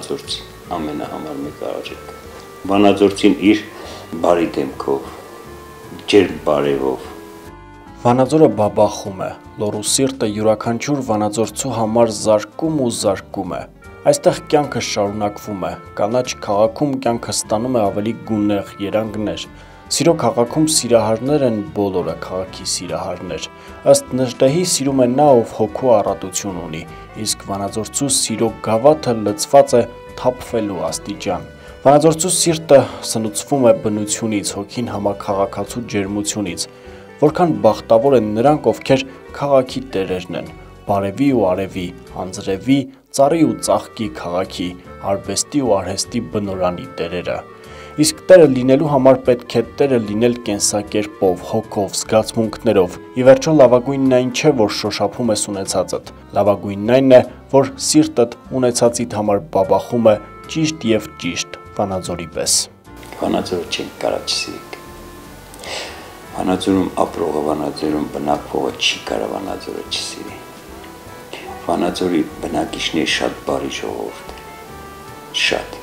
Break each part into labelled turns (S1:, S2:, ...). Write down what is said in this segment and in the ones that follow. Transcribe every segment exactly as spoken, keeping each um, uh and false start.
S1: Վանաձորցին, ամենահամար մեկ արժեք։ Վանաձորցին իր բարի դեմքով, ջերմ բարևով։
S2: Վանաձորը բաբախում է, լոռու սիրտը յուրաքանչյուր վանաձորցու համար զարկում ու զարկում է։ Այստեղ կյանքը շարունակվում է, կանաչ քաղաքում կյանքը ստանում է ավելի գունեղ երանգներ։ Սիրո քաղաքում սիրահարներ են բոլորը քաղաքի սիրահարներ։ Ըստ Նժդեհի սիրում է նա, ով հոգու առատություն ունի, իսկ վանաձորցու սիրո գավաթը լցված է թափվելու աստիճան։ Վանաձորցու սիրտը սնուցվում է բնությունից, հոգին համաքաղաքացու ջերմությունից։ Որքան բախտավոր են նրանք, ովքեր քաղաքի տերերն են, բարևի ու արևի, անձրևի, ծառի ու ծաղկի քաղաքի, արվեստի ու արհեստի բնորանի տերերը։ Իսկ տերը լինելու համար պետք է տերը լինել կենսակերպով, հոգով, զգացմունքներով։ Ի վերջո լավագույնն այն չէ, որ շոշափում ես ունեցածդ։ Լավագույնն այն է, որ սիրտդ ունեցածիդ համար բաբախում է ճիշտ եւ ճիշտ Վանաձորի պես։
S1: Վանաձորը չենք կարա չսիրենք։ Վանաձորում ապրողը, Վանաձորում բնակվողը չի կարա Վանաձորը չսիրի։ Վանաձորի բնակիչների շատ բարի ժողովուրդ է, շատ։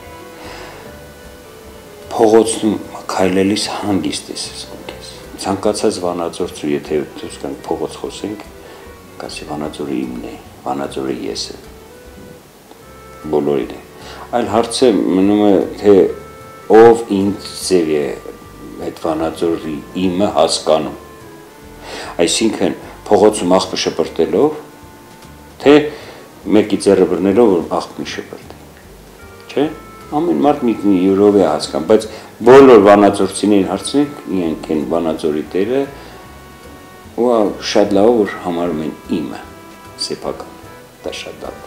S1: Փողոցում քայլելիս հանգիստ ես զգում քեզ։ Ցանկացած վանաձորցու, եթե դուրս գանք փողոց խոսենք, կասի Վանաձորը իմն է, Վանաձորը ես եմ։ Բոլորին է։ Այլ հարցը մնում է, թե ով ինձ ձև է այդ Վանաձորի իմը հասկանում։ Այսինքն փողոցում աղբը շպրտելով, թե մեկի ձեռը բռնելով, որ աղբն շպրտի։ Չէ՞։ Ամեն մարդ մի յուրով է հասկանում, բայց բոլոր վանաձորցիներին հարցնենք, իրենք են Վանաձորի տերը, ու շատ լավ որ համարում են իմը, սեփական, դա շատ լավ։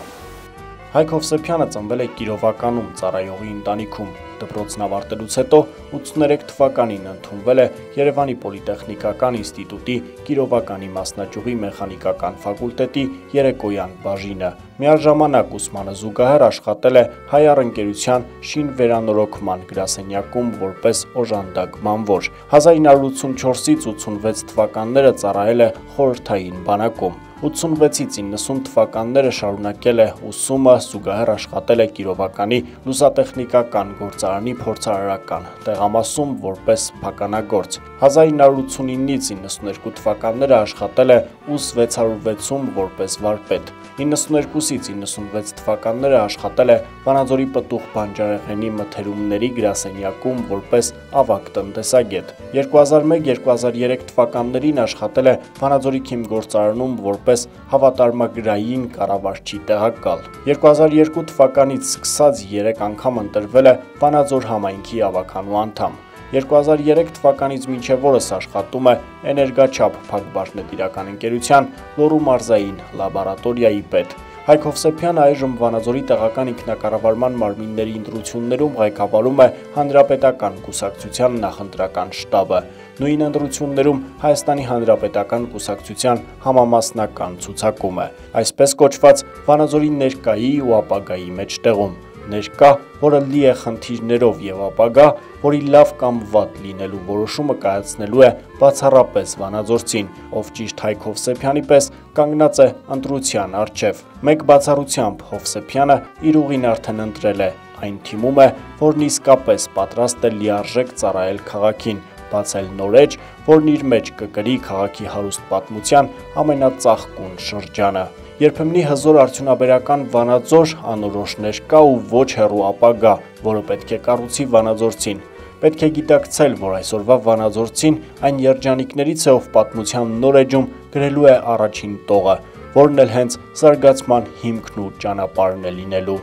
S2: Հայկ Հովսեփյանը ծնվել է Կիրովականում, ծառայողի ընտանիքում։ Դպրոցն ավարտելուց հետո ութսուներեք թվականին ընդունվել է Երևանի պոլիտեխնիկական ինստիտուտի Կիրովականի մասնաճյուղի մեխանիկական ֆակուլտետի երեկոյան բաժինը։ Միաժամանակ ուսմանը զուգահեռ աշխատել է Հայ առընկերության շինվերանորոգման գրասենյակում որպես օժանդակ բանվոր։ հազար ինը հարյուր ութսունչորսից ութսունվեց թվականները ծառայել է խորհրդային բանակում։ ութսունվեցից իննսուն թվականները շարունակել է ուսումը, զուգահեռ աշխատել է Կիրովականի լուսատեխնիկական գործարանի փորձարարական տեղամասում որպես փականագործ։ հազար ինը հարյուր ութսունինից իննսուներկու թվականները աշխատել է ՈՒՍ վեց հարյուր վեցում որպես վարպետ։ իննսուներկուսից իննսունվեց թվականները աշխատել է Վանաձորի պտուղ բանջարեղենի մթերումների գրասենյակում որպես ավագ տնտեսագետ։ երկու հազար մեկ երկու հազար երեք թվականներին աշխատել է Վանաձորի քիմգործարանում որպես հավատարմագրային կառավարչի տեղակալ։ երկու հազար երկու թվականից սկսած երեք անգամ ընտրվել է Վանաձոր համայնքի ավականու անդամ։ երկու հազար երեք թվականից մինչև օրս աշխատում է Էներգաչափ փակbaşնետիրական ընկերության Լոռու մարզային լաբորատորիայի պետ։ Հայկ Հովսեփյանը այժմ Վանաձորի տեղական ինքնակառավարման մարմինների ընտրություններում ղեկավարում է Հանրապետական կուսակցության նախընտրական շտաբը։ Նույն ընտրություններում Հայաստանի Հանրապետական կուսակցության համամասնական ցուցակում է, այսպես կոչված Վանաձորի ներկայի ու ապագայի մեջտեղում։ Ներկա, որը լի է խնդիրներով եւ ապագա, որի լավ կամ վատ լինելու որոշումը կայացնելու է բացառապես վանաձորցին, ով ճիշտ Հայկ Հովսեփյանի պես կանգնած է ընտրության առջև։ Մեկ բացառությամբ Հովսեփյանը իր ուղին արդեն ընտրել է, այն թիմում է, որն իսկապես պատրաստ է լիարժեք ծառայել քաղաքին, բացել նոր էջ, որն իր մեջ կկրի քաղաքի հարուստ պատմության ամենածաղկուն շրջանը։ Երբեմնի հզոր արդյունաբերական Վանաձոր անորոշ ներկա ու ոչ հեռու ապագա, որը պետք է կառուցի վանաձորցին։ Պետք է գիտակցել, որ այսօրվա վանաձորցին այն երջանիկներից է, ով պատմության նոր էջում գրելու է առաջին տողը, որն էլ հենց զարգացման հիմքն ու ճանապարհն է լինելու։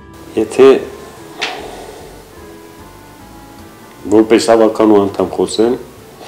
S1: Եթե որպես ավականու անդամ խոսեմ,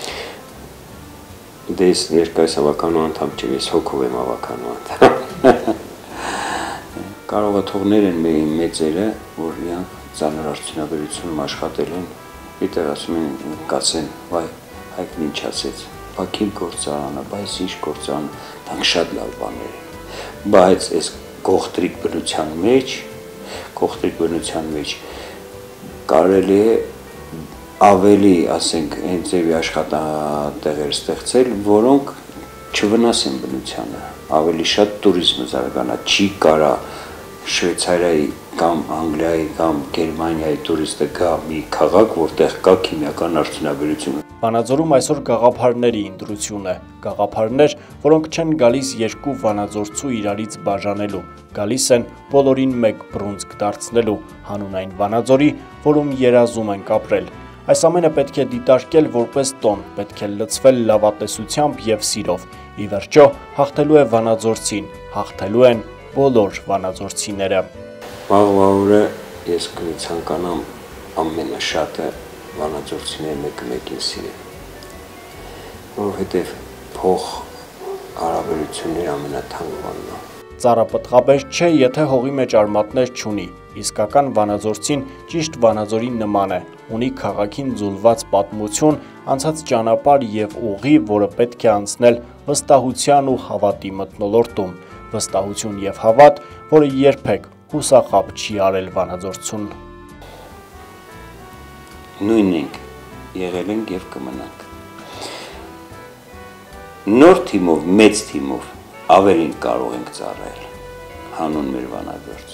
S1: դե ես ներկայիս ավականու անդամ չեմ, ես հոգով եմ ավականու անդամ։ Կարող է թողներ են մեր մեծերը, որ իրանք ծանր արդյունաբերությունում աշխատել են, այդտեղ ասում են կասեն, վայ, Հայկն ինչ ասեց, Բաքիր գործարանը, բայց ինչ գործարան, դրանք շատ լավ բաներ են։ Բայց այս գողտրիկ բնության մեջ, գողտրիկ բնության մեջ կարելի է ավելի, ասենք, հենց ձևի աշխատատեղեր ստեղծել, որոնք չվնասեն բնությանը, ավելի շատ տուրիզմը զարգանա, չի կարա Շվեյցարիայի կամ Անգլիայի կամ Գերմանիայի տուրիստը գա մի քաղաք, որտեղ կա քիմիական արդյունաբերություն։
S2: Վանաձորում այսօր գաղափարների ընտրություն է, գաղափարներ, որոնք չեն գալիս երկու վանաձորցու իրարից բաժանելու, գալիս են բոլորին մեկ բռունցք դարձնելու, հանուն այն Վանաձորի, որում երազում ենք ապրել։ Այս ամենը պետք է դիտարկել որպես տոն, պետք է լցվել լավատեսությամբ և սիրով։ Ի վերջո, հաղթելու է վանաձորցին, հաղթելու են բոլոր վանաձորցիները։
S1: Վաղվա օրը ես կցանկանամ ամենաշատը վանաձորցիները մեկը մեկին սիրել, որովհետև փող հարաբերություններ ամենաթանկ բանն է։
S2: Ծառը պտղաբեր չէ, եթե հողի մեջ արմատներ չունի, իսկական վանաձորցին ճիշտ Վանաձորի նման է, ունի քաղաքին ձուլված պատմություն, անցած ճանապարհ և ուղի, որը պետք է անցնել վստահության ու հավատի մթնոլորտում, վստահություն և հավատ, որը երբեք հուսախաբ չի արել Վանաձորցուն։
S1: Նույն ենք, եղել ենք և կմնանք։ Նոր թիմով, մեծ թիմով ավելին կարող ենք ծառայել, հանուն մեր Վանաձորց։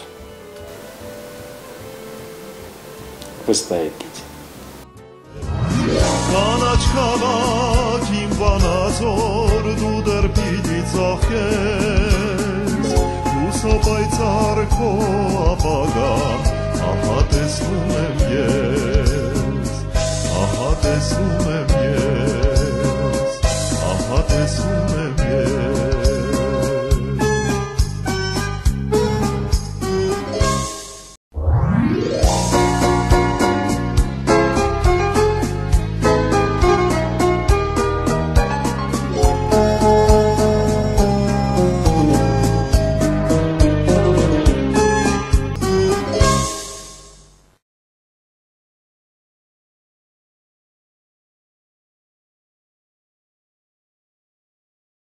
S1: Վստահ
S3: Կանաչ քաղաք իմ Վանաձոր, դու դեռ պիտի ծաղկես, հուսապայծառ քո ապագան, ահա տեսնում եմ ես, ահա տեսնում եմ